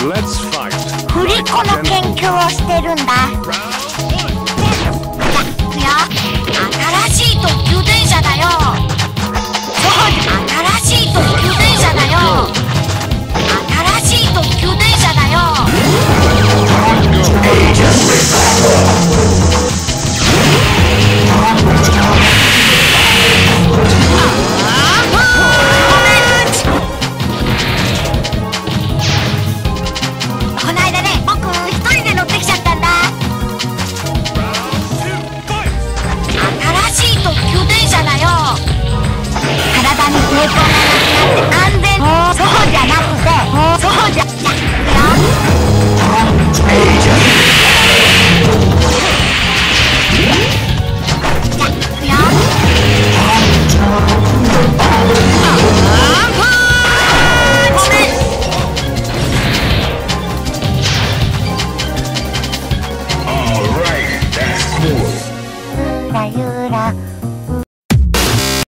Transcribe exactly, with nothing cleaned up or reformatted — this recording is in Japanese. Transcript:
振り子の研究をしてるんだ。いや、新しい特急電車だよ。新しい特急電車だよ。新しい特急電車だよ。こないだね、僕一人で乗ってきちゃったんだ。新しい特急電車だよ。体に抵抗がなくなって安全。そうじゃなくて、そうじゃ、じゃ、ゆらゆら